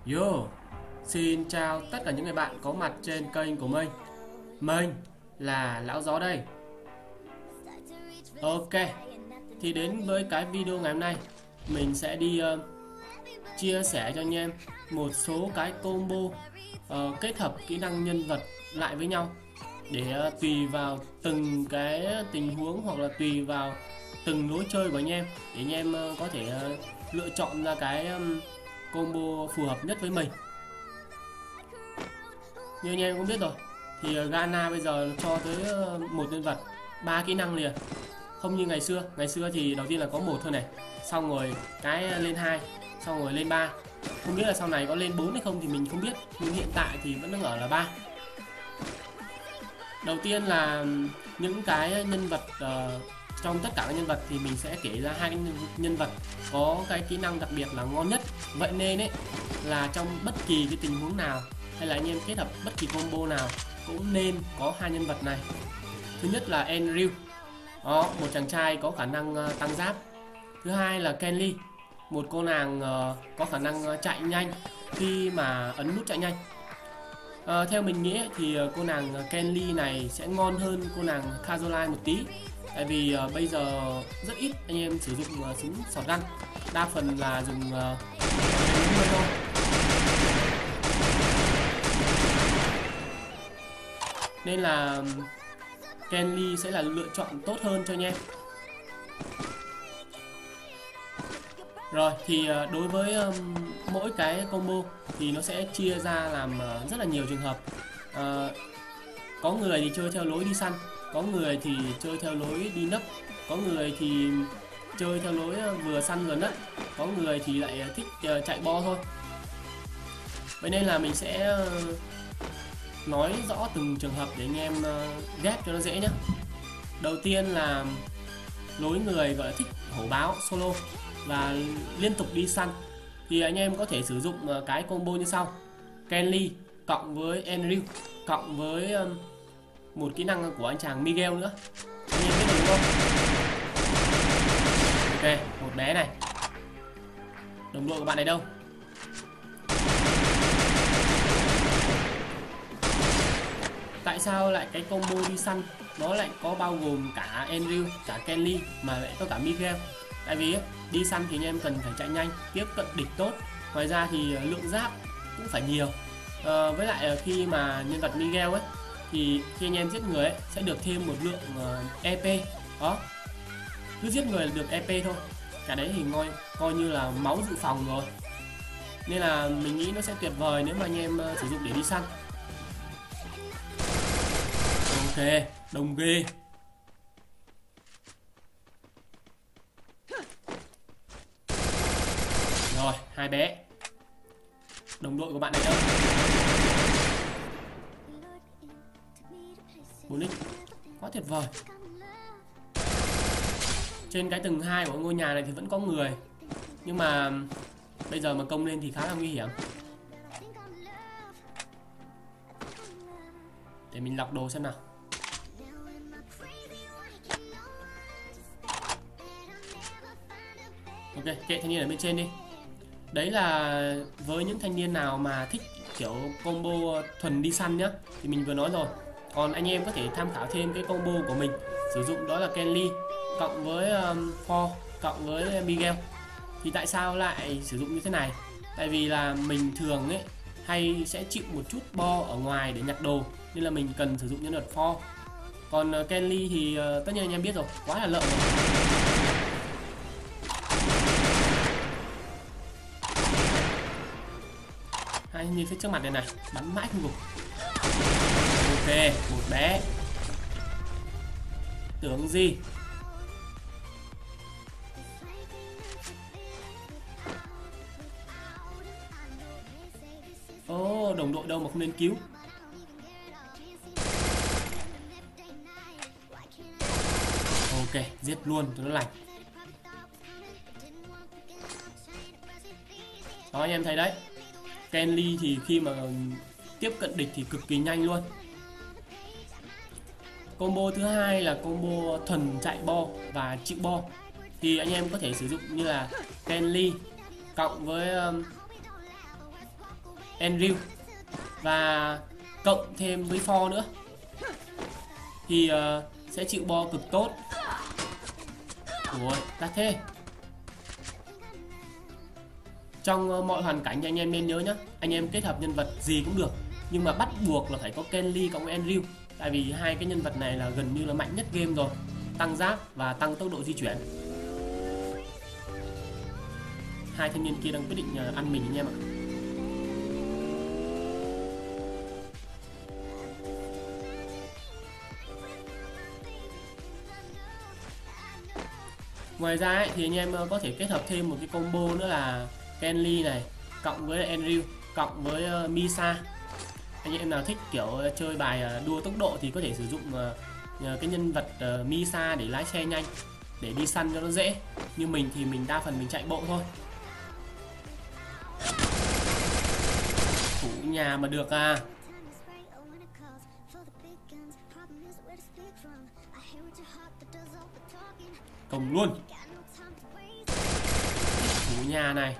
Yo, xin chào tất cả những người bạn có mặt trên kênh của mình. Mình là Lão Gió đây. Ok, thì đến với cái video ngày hôm nay, mình sẽ đi chia sẻ cho anh em một số cái combo kết hợp kỹ năng nhân vật lại với nhau để tùy vào từng cái tình huống hoặc là tùy vào từng lối chơi của anh em để anh em có thể lựa chọn ra cái combo phù hợp nhất với mình. Như anh em cũng biết rồi thì Ghana bây giờ cho tới một nhân vật 3 kỹ năng liền, không như ngày xưa thì đầu tiên là có một thôi này, xong rồi cái lên 2, xong rồi lên 3, không biết là sau này có lên 4 hay không thì mình không biết, nhưng hiện tại thì vẫn đang ở là 3. Đầu tiên là những cái nhân vật trong tất cả các nhân vật thì mình sẽ kể ra hai cái nhân vật có cái kỹ năng đặc biệt là ngon nhất. Vậy nên ấy là trong bất kỳ cái tình huống nào hay là anh em kết hợp bất kỳ combo nào cũng nên có hai nhân vật này. Thứ nhất là Enryu, đó, một chàng trai có khả năng tăng giáp. Thứ hai là Kenly, một cô nàng có khả năng chạy nhanh khi mà ấn nút chạy nhanh. Theo mình nghĩ thì cô nàng Kenly này sẽ ngon hơn cô nàng Caroline một tí. Tại vì bây giờ rất ít anh em sử dụng súng shotgun, đa phần là dùng thôi. Nên là Kenly sẽ là lựa chọn tốt hơn cho anh em. Rồi thì đối với mỗi cái combo thì nó sẽ chia ra làm rất là nhiều trường hợp. Có người thì chơi theo lối đi săn, có người thì chơi theo lối đi nấp, có người thì chơi theo lối vừa săn vừa nấp, có người thì lại thích chạy bo thôi. Vậy nên là mình sẽ nói rõ từng trường hợp để anh em ghép cho nó dễ nhé. Đầu tiên là lối người gọi là thích hổ báo solo và liên tục đi săn thì anh em có thể sử dụng cái combo như sau: Kenly cộng với Enryu cộng với một kỹ năng của anh chàng Miguel nữa. Anh em biết đúng không? Ok, một bé này. Đồng đội của bạn này đâu? Tại sao lại cái combo đi săn nó lại có bao gồm cả Enryu, cả Kenly mà lại có cả Miguel? Tại vì đi săn thì anh em cần phải chạy nhanh, tiếp cận địch tốt. Ngoài ra thì lượng giáp cũng phải nhiều. Với lại khi mà nhân vật Miguel ấy thì khi anh em giết người ấy sẽ được thêm một lượng EP. Đó, cứ giết người là được EP thôi. Cả đấy thì coi như là máu dự phòng rồi. Nên là mình nghĩ nó sẽ tuyệt vời nếu mà anh em sử dụng để đi săn. Ok, đồng ghê. Rồi, hai bé. Đồng đội của bạn này đâu? 4x, quá tuyệt vời. Trên cái tầng 2 của ngôi nhà này thì vẫn có người, nhưng mà bây giờ mà công lên thì khá là nguy hiểm. Để mình lọc đồ xem nào. Ok, kệ thanh niên ở bên trên đi. Đấy là với những thanh niên nào mà thích kiểu combo thuần đi săn nhá, thì mình vừa nói rồi. Còn anh em có thể tham khảo thêm cái combo của mình sử dụng, đó là Kenly cộng với Thor cộng với Miguel. Thì tại sao lại sử dụng như thế này? Tại vì là mình thường ấy hay sẽ chịu một chút bo ở ngoài để nhặt đồ, nên là mình cần sử dụng nhân vật Thor. Còn Kenly thì tất nhiên anh em biết rồi, quá là lợi rồi. Hai như phía trước mặt này này, bắn mãi không gục. Ok, một bé. Tưởng gì? Đồng đội đâu mà không nên cứu. Ok, giết luôn cho nó lành. Đó, anh em thấy đấy, Kenly thì khi mà tiếp cận địch thì cực kỳ nhanh luôn. Combo thứ hai là combo thuần chạy bo và chịu bo. Thì anh em có thể sử dụng như là Kenly cộng với Enril và cộng thêm với For nữa thì sẽ chịu bo cực tốt. Ủa, đắt thế. Trong mọi hoàn cảnh thì anh em nên nhớ nhé, anh em kết hợp nhân vật gì cũng được, nhưng mà bắt buộc là phải có Kenly cộng với Enril. Tại vì hai cái nhân vật này là gần như là mạnh nhất game rồi, tăng giáp và tăng tốc độ di chuyển. Hai thanh niên kia đang quyết định ăn mình anh em ạ. Ngoài ra ấy, thì anh em có thể kết hợp thêm một cái combo nữa là Kenly này cộng với Enril cộng với Misa. Anh em nào thích kiểu chơi bài đua tốc độ thì có thể sử dụng cái nhân vật Misa để lái xe nhanh, để đi săn cho nó dễ. Như mình thì mình đa phần mình chạy bộ thôi. Thủ nhà mà được à. Công luôn. Thủ nhà này.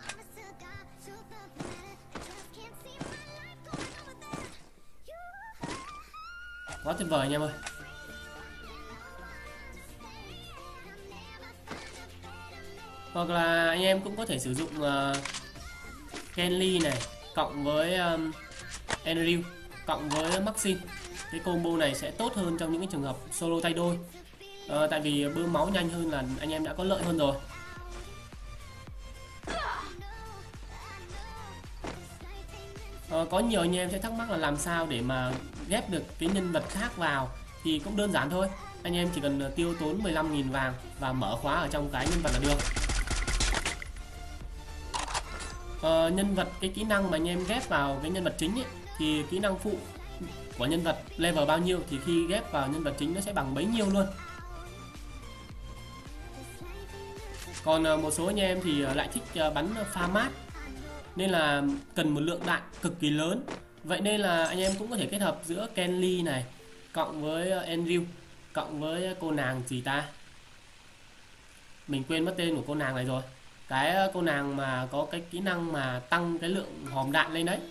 Quá tuyệt vời anh em ơi. Hoặc là anh em cũng có thể sử dụng Kenly này cộng với Enril cộng với Maxim. Cái combo này sẽ tốt hơn trong những cái trường hợp solo tay đôi. Tại vì bơm máu nhanh hơn là anh em đã có lợi hơn rồi. Có nhiều anh em sẽ thắc mắc là làm sao để mà ghép được cái nhân vật khác vào, thì cũng đơn giản thôi. Anh em chỉ cần tiêu tốn 15.000 vàng và mở khóa ở trong cái nhân vật là được. Nhân vật, cái kỹ năng mà anh em ghép vào cái nhân vật chính ấy, thì kỹ năng phụ của nhân vật level bao nhiêu thì khi ghép vào nhân vật chính nó sẽ bằng bấy nhiêu luôn. Còn một số anh em thì lại thích bắn pha mát, nên là cần một lượng đạn cực kỳ lớn. Vậy nên là anh em cũng có thể kết hợp giữa Kenly này cộng với Enril cộng với cô nàng gì ta, mình quên mất tên của cô nàng này rồi. Cái cô nàng mà có cái kỹ năng mà tăng cái lượng hòm đạn lên đấy.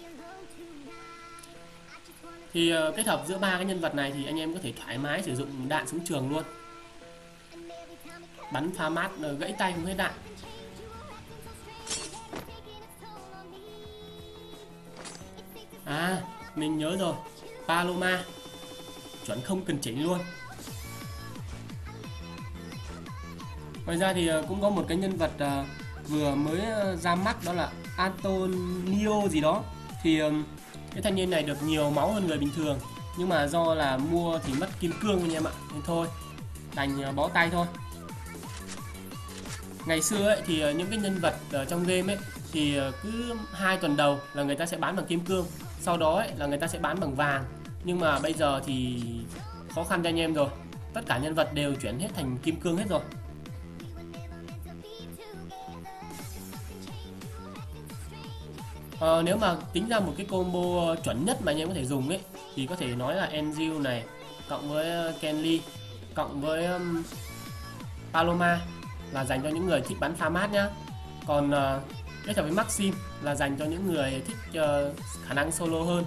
Thì kết hợp giữa ba cái nhân vật này thì anh em có thể thoải mái sử dụng đạn súng trường luôn. Bắn pha mát gãy tay không hết đạn. À, mình nhớ rồi, Paloma chuẩn không cần chỉnh luôn. Ngoài ra thì cũng có một cái nhân vật vừa mới ra mắt, đó là Antonio gì đó. Thì cái thanh niên này được nhiều máu hơn người bình thường, nhưng mà do là mua thì mất kim cương anh em ạ, nên thôi đành bó tay thôi. Ngày xưa ấy, thì những cái nhân vật ở trong game ấy thì cứ 2 tuần đầu là người ta sẽ bán bằng kim cương, sau đó ấy, là người ta sẽ bán bằng vàng. Nhưng mà bây giờ thì khó khăn cho anh em rồi, tất cả nhân vật đều chuyển hết thành kim cương hết rồi. Nếu mà tính ra một cái combo chuẩn nhất mà anh em có thể dùng ấy, thì có thể nói là Enril này cộng với Kenly cộng với Paloma là dành cho những người thích bắn pha mát nhá. Còn kết hợp với Maxim là dành cho những người thích khả năng solo hơn.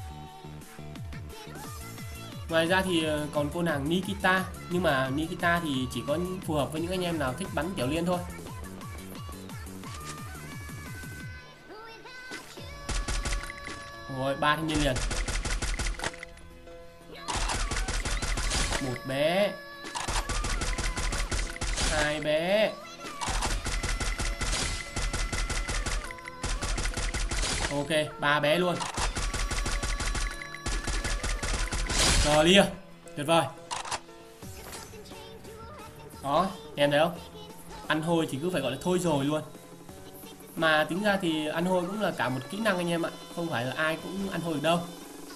Ngoài ra thì còn cô nàng Nikita, nhưng mà Nikita thì chỉ có phù hợp với những anh em nào thích bắn tiểu liên thôi. Rồi 3 thanh niên liền. Một bé, 2 bé, ok 3 bé luôn. Clear, tuyệt vời. Đó, em thấy không? Ăn hôi thì cứ phải gọi là thôi rồi luôn. Mà tính ra thì ăn hôi cũng là cả một kỹ năng anh em ạ, không phải là ai cũng ăn hôi được đâu.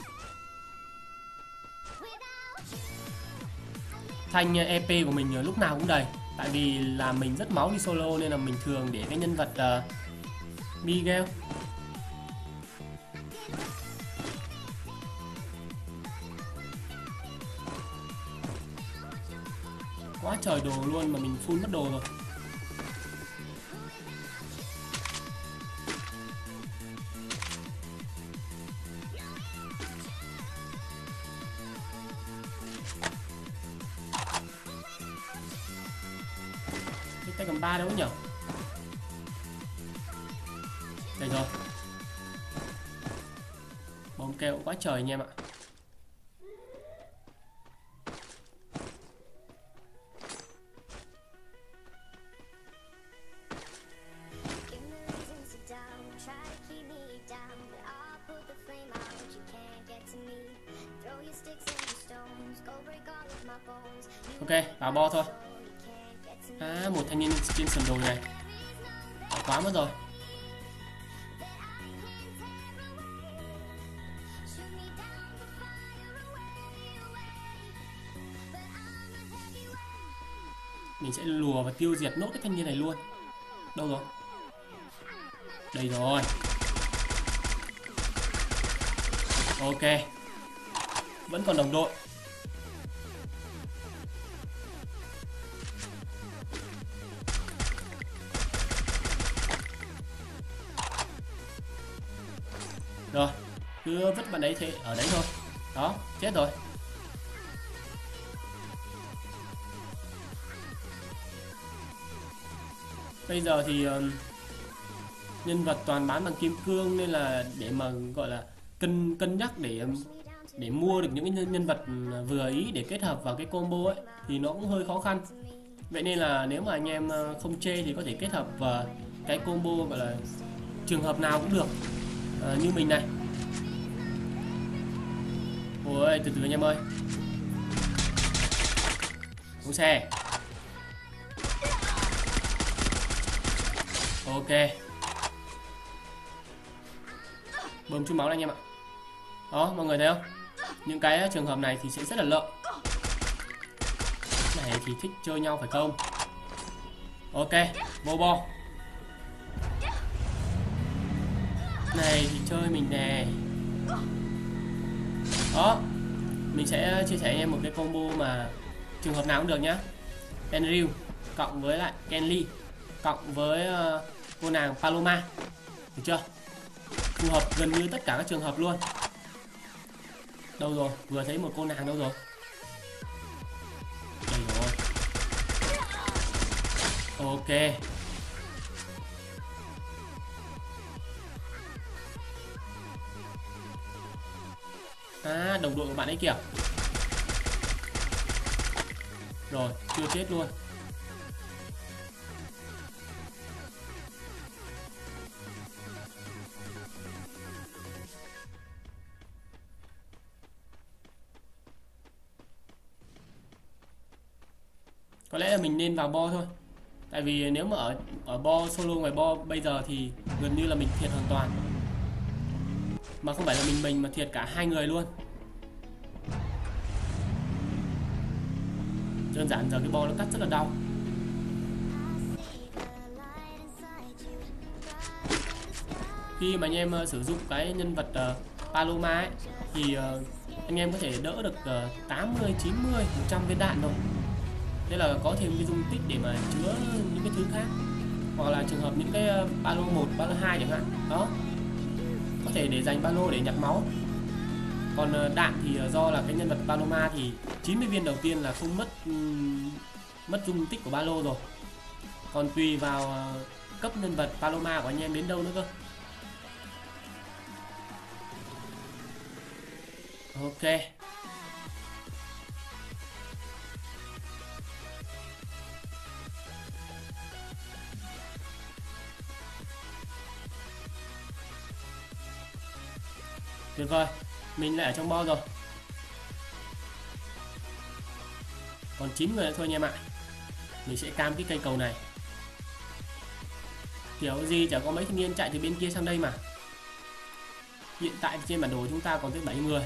Thanh EP của mình lúc nào cũng đầy, tại vì là mình rất máu đi solo nên là mình thường để cái nhân vật Miguel. Quá trời đồ luôn mà mình full mất đồ rồi. Tay cầm 3 đâu nhỉ? Đây rồi. Bom keo cũng quá trời anh em ạ. Ok, vào bo thôi. Một thanh niên trên sườn đồi này. Quá mất rồi. Mình sẽ lùa và tiêu diệt nốt cái thanh niên này luôn. Đâu rồi? Đây rồi. Ok. Vẫn còn đồng đội. Rồi, cứ vứt bạn đấy thế ở đấy thôi. Đó, chết rồi. Bây giờ thì nhân vật toàn bán bằng kim cương nên là để mà gọi là cân nhắc để mua được những cái nhân vật vừa ý để kết hợp vào cái combo ấy thì nó cũng hơi khó khăn. Vậy nên là nếu mà anh em không chê thì có thể kết hợp vào cái combo gọi là trường hợp nào cũng được, như mình này. Ôi, từ từ anh em ơi. Xuống xe. Ok. Bơm chút máu này anh em ạ. Đó, mọi người thấy không? Những cái trường hợp này thì sẽ rất là lợi. Này thì thích chơi nhau phải không? Ok, vô bo. Này thì chơi mình nè. Đó, mình sẽ chia sẻ với em một cái combo mà trường hợp nào cũng được nhá. Tenryu cộng với lại Kenly cộng với cô nàng Paloma, được chưa? Phù hợp gần như tất cả các trường hợp luôn. Đâu rồi? Vừa thấy một cô nàng đâu rồi? Đây rồi. Ok. Đồng đội của bạn ấy kìa. Rồi, chưa chết luôn. Có lẽ là mình nên vào bo thôi. Tại vì nếu mà ở bo solo ngoài bo bây giờ thì gần như là mình thiệt hoàn toàn. Mà không phải là mình mà thiệt cả hai người luôn. Đơn giản giờ cái bo nó cắt rất là đau. Khi mà anh em sử dụng cái nhân vật Paloma ấy, thì anh em có thể đỡ được 80, 90, 100 viên đạn rồi. Thế là có thêm cái dung tích để mà chứa những cái thứ khác. Hoặc là trường hợp những cái ba lô 1, ba lô 2 chẳng hạn. Đó, có thể để dành ba lô để nhặt máu. Còn đạn thì do là cái nhân vật Paloma thì 90 viên đầu tiên là không mất dung tích của ba lô rồi. Còn tùy vào cấp nhân vật Paloma của anh em đến đâu nữa cơ. Ok. Tuyệt vời. Mình lại ở trong bo rồi. Còn 9 người nữa thôi anh em ạ. Mình sẽ cam cái cây cầu này. Kiểu gì chả có mấy thanh niên chạy từ bên kia sang đây mà. Hiện tại trên bản đồ chúng ta còn tới 7 người.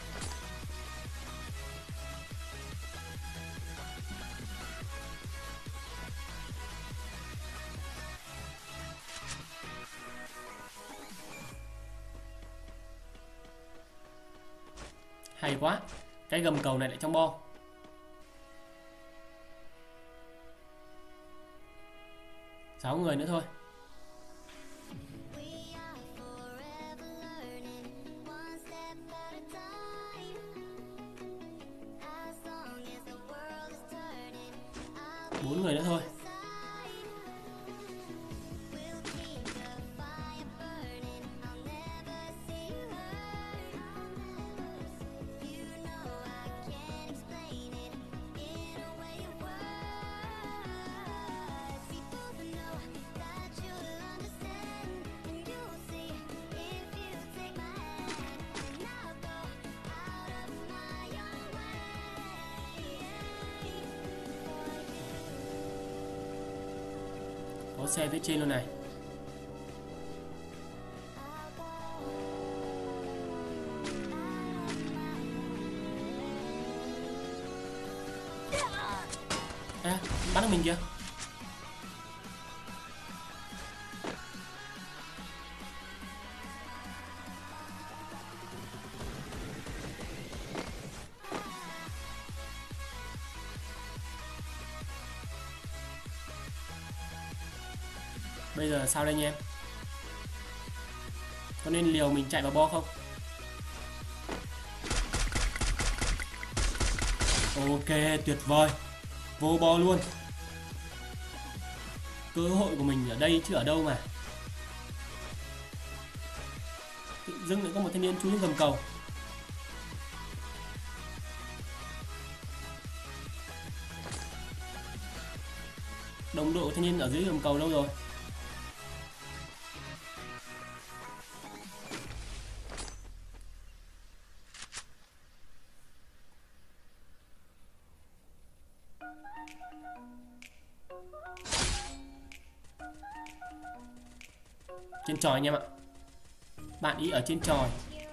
Hay quá. Cái gầm cầu này lại trong bo. Sáu người nữa thôi. Bốn người nữa thôi. Có xe phía trên luôn này. À, bắn được mình kìa. Bây giờ sao đây anh em? Có nên liều mình chạy vào bo không? Ok, tuyệt vời. Vô bo luôn. Cơ hội của mình ở đây chứ ở đâu mà. Tự dưng lại có một thanh niên chui xuống gầm cầu. Đồng đội của thanh niên ở dưới gầm cầu đâu rồi? Trên tròi anh em ạ. Bạn ý ở trên tròi.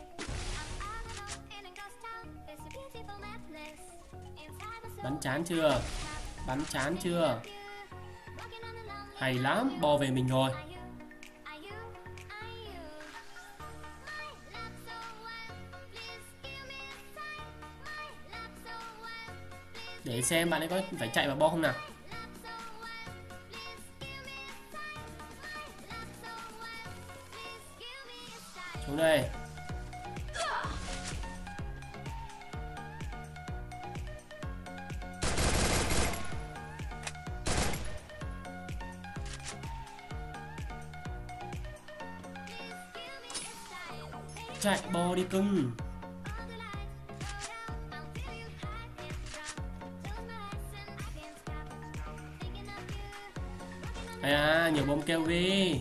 Bắn chán chưa? Bắn chán chưa? Hay lắm, bo về mình rồi. Để xem bạn ấy có phải chạy vào bo không nào. Xuống đây. Chạy bo đi cưng. À, nhiều bom keo ghê.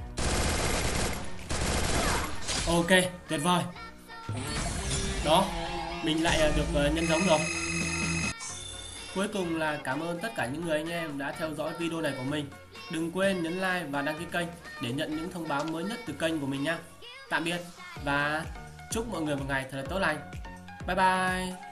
Ok, tuyệt vời. Đó, mình lại được nhân giống rồi. Cuối cùng là cảm ơn tất cả những người anh em đã theo dõi video này của mình. Đừng quên nhấn like và đăng ký kênh để nhận những thông báo mới nhất từ kênh của mình nha. Tạm biệt và chúc mọi người một ngày thật là tốt lành. Bye bye.